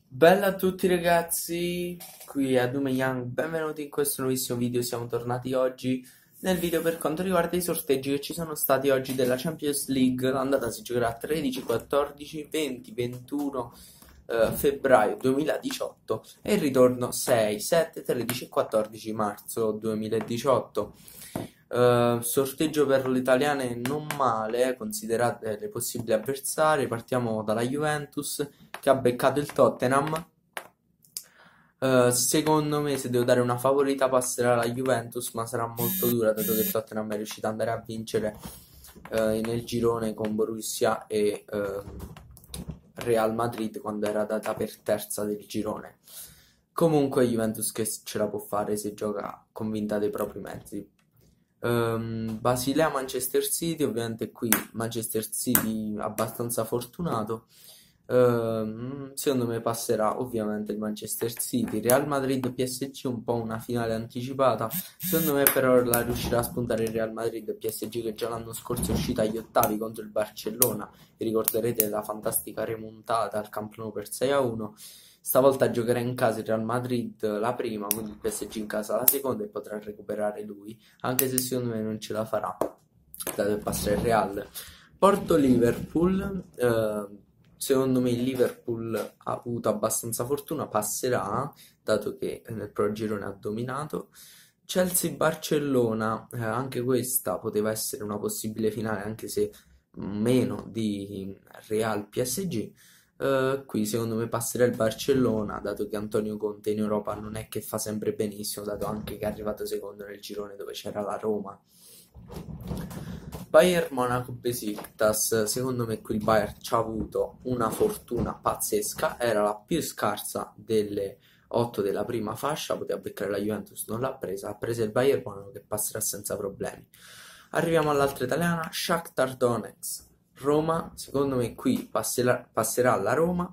Bella a tutti ragazzi, qui è Young, benvenuti in questo nuovissimo video. Siamo tornati oggi nel video per quanto riguarda i sorteggi che ci sono stati oggi della Champions League. L'andata si giocherà 13, 14, 20, 21 febbraio 2018 e il ritorno 6, 7, 13 e 14 marzo 2018. Sorteggio per le italiane non male, considerate le possibili avversarie. Partiamo dalla Juventus che ha beccato il Tottenham. Secondo me, se devo dare una favorita, passerà la Juventus, ma sarà molto dura, dato che il Tottenham è riuscito ad andare a vincere nel girone con Borussia e Real Madrid quando era data per terza del girone. Comunque, Juventus che ce la può fare se gioca convinta dei propri mezzi. Basilea-Manchester City, ovviamente qui Manchester City abbastanza fortunato. Secondo me passerà ovviamente il Manchester City. Real Madrid-PSG un po' una finale anticipata. Secondo me però la riuscirà a spuntare il Real Madrid-PSG che già l'anno scorso è uscita agli ottavi contro il Barcellona. Vi ricorderete la fantastica remontata al Camp Nou per 6-1. Stavolta giocherà in casa il Real Madrid la prima, quindi il PSG in casa la seconda e potrà recuperare lui, anche se secondo me non ce la farà, dato che passa il Real. Porto-Liverpool, secondo me il Liverpool ha avuto abbastanza fortuna, passerà, dato che nel Pro Girone ha dominato. Chelsea-Barcellona, anche questa poteva essere una possibile finale, anche se meno di Real PSG. Qui secondo me passerà il Barcellona, dato che Antonio Conte in Europa non è che fa sempre benissimo, dato anche che è arrivato secondo nel girone dove c'era la Roma. Bayern Monaco Besiktas, secondo me qui il Bayern ci ha avuto una fortuna pazzesca, era la più scarsa delle 8 della prima fascia, poteva beccare la Juventus, non l'ha presa, ha preso il Bayern Monaco che passerà senza problemi. Arriviamo all'altra italiana, Shakhtar Donetsk. Roma, secondo me qui passerà la Roma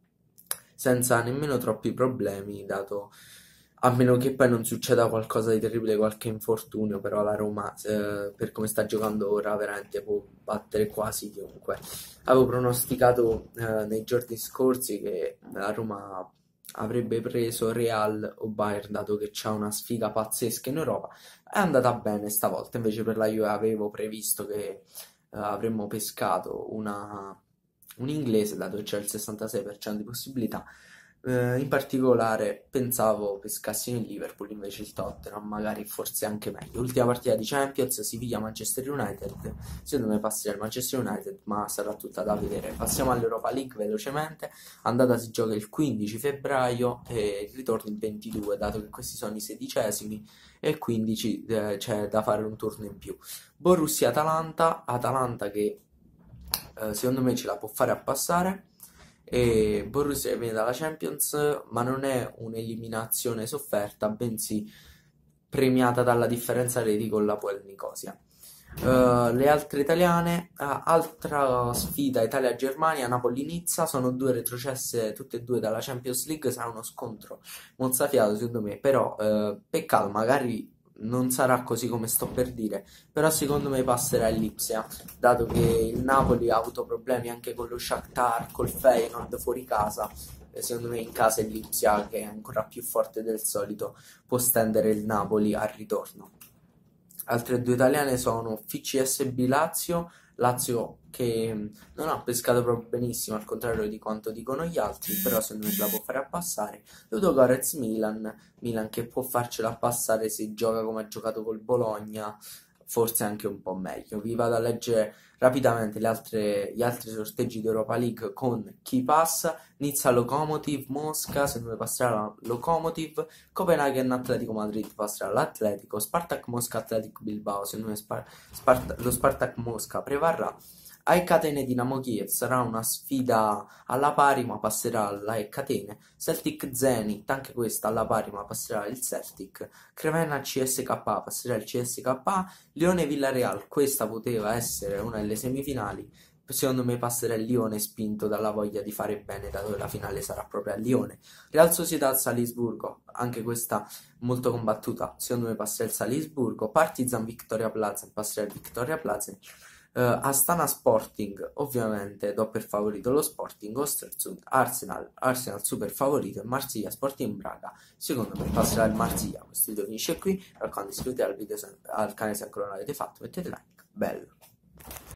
senza nemmeno troppi problemi, dato a meno che poi non succeda qualcosa di terribile, qualche infortunio, però la Roma per come sta giocando ora veramente può battere quasi chiunque. Avevo pronosticato nei giorni scorsi che la Roma avrebbe preso Real o Bayern dato che c'ha una sfiga pazzesca in Europa. È andata bene stavolta, invece per la Juve avevo previsto che avremmo pescato un inglese, dato che c'è il 66% di possibilità. In particolare pensavo pescassi nel Liverpool, invece il Tottenham, magari forse anche meglio. Ultima partita di Champions, Siviglia-Manchester United. Secondo me passerà il Manchester United, ma sarà tutta da vedere. Passiamo all'Europa League velocemente. Andata si gioca il 15 febbraio e il ritorno il 22, dato che questi sono i sedicesimi e il 15 c'è da fare un turno in più. Borussia-Atalanta, Atalanta che secondo me ce la può fare a passare. E Borussia viene dalla Champions, ma non è un'eliminazione sofferta, bensì premiata dalla differenza reti con la Puel Nicosia. Le altre italiane, altra sfida Italia-Germania, Napoli-Nizza, sono due retrocesse tutte e due dalla Champions League, sarà uno scontro mozzafiato secondo me, però peccato, magari non sarà così come sto per dire, però secondo me passerà il Lipsia, dato che il Napoli ha avuto problemi anche con lo Shakhtar, col Feyenoord fuori casa, e secondo me in casa il Lipsia, che è ancora più forte del solito, può stendere il Napoli al ritorno. Altre due italiane sono FCSB Lazio, Lazio che non ha pescato proprio benissimo, al contrario di quanto dicono gli altri, però secondo me ce la può fare a passare. Ludogorets Milan, Milan che può farcela passare se gioca come ha giocato col Bologna, forse anche un po' meglio. Vi vado a leggere rapidamente gli altri sorteggi di Europa League con chi passa. Nizza Lokomotiv, Mosca, secondo me passerà la Lokomotiv, Copenaghen Atletico Madrid passerà all'Atletico, Spartak Mosca Atletico Bilbao, secondo me lo Spartak Mosca prevarrà. AEK Atene Dinamo Kiev sarà una sfida alla pari ma passerà alla AEK Atene. Celtic Zenit, anche questa alla pari ma passerà il Celtic. Cremena CSK passerà il CSK. Lione Villarreal, questa poteva essere una delle semifinali. Secondo me passerà il Lione spinto dalla voglia di fare bene, dato che la finale sarà proprio a Lione. Real Sociedad Salisburgo, anche questa molto combattuta. Secondo me passerà il Salisburgo. Partizan Victoria Plaza passerà il Victoria Plaza. Astana Sporting, ovviamente do per favorito lo Sporting, Ostersund, Arsenal super favorito e Marsiglia Sporting Braga. Secondo me passerà il Marsiglia. Questo video finisce qui. Mi raccomando, iscrivetevi al canale se ancora non l'avete fatto, mettete like, bello.